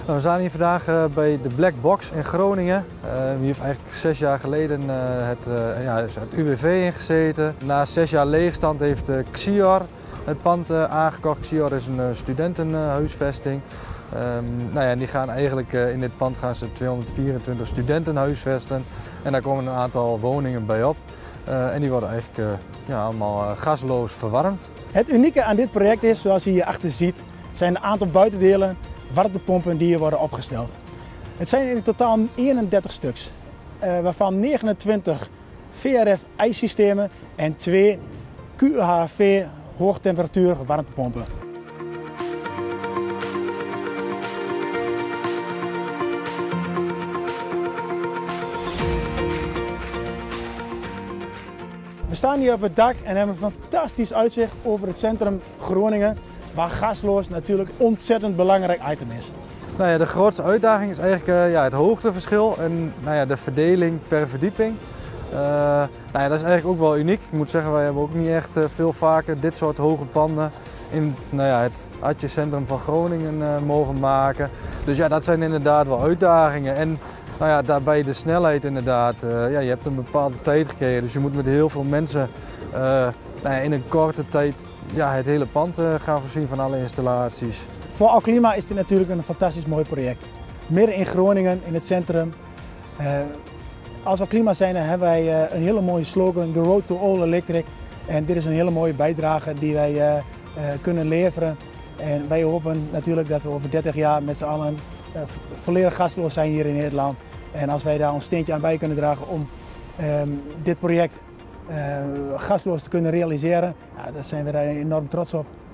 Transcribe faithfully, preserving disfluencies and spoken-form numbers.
Nou, we staan hier vandaag uh, bij de Black Box in Groningen. Uh, hier heeft eigenlijk zes jaar geleden uh, het, uh, ja, het U W V ingezeten. Na zes jaar leegstand heeft uh, Xior het pand uh, aangekocht. Xior is een uh, studentenhuisvesting. Um, nou ja, die gaan eigenlijk uh, in dit pand gaan ze tweehonderdvierentwintig studenten huisvesten. En daar komen een aantal woningen bij op. Uh, en die worden eigenlijk uh, ja, allemaal uh, gasloos verwarmd. Het unieke aan dit project is, zoals je hierachter ziet, zijn een aantal buitendelen warmtepompen die hier worden opgesteld. Het zijn in totaal eenendertig stuks, uh, waarvan negenentwintig V R F-ijssystemen en twee Q H V hoogtemperatuur warmtepompen. We staan hier op het dak en hebben een fantastisch uitzicht over het centrum Groningen, waar gasloos natuurlijk een ontzettend belangrijk item is. Nou ja, de grootste uitdaging is eigenlijk uh, ja, het hoogteverschil en nou ja, de verdeling per verdieping. Uh, nou ja, dat is eigenlijk ook wel uniek. Ik moet zeggen, wij hebben ook niet echt uh, veel vaker dit soort hoge panden in nou ja, het Atje-centrum van Groningen uh, mogen maken. Dus ja, dat zijn inderdaad wel uitdagingen. En nou ja, daarbij de snelheid inderdaad. Uh, ja, je hebt een bepaalde tijd gekregen, dus je moet met heel veel mensen uh, nou ja, in een korte tijd ja, het hele pand uh, gaan voorzien van alle installaties. Voor Alklima is dit natuurlijk een fantastisch mooi project. Midden in Groningen, in het centrum. Uh, als Alklima zijn hebben wij uh, een hele mooie slogan, The Road to All Electric. En dit is een hele mooie bijdrage die wij uh, uh, kunnen leveren. En wij hopen natuurlijk dat we over dertig jaar met z'n allen uh, volledig gasloos zijn hier in Nederland. En als wij daar ons steentje aan bij kunnen dragen om um, dit project uh, gasloos te kunnen realiseren, ja, daar zijn we daar enorm trots op.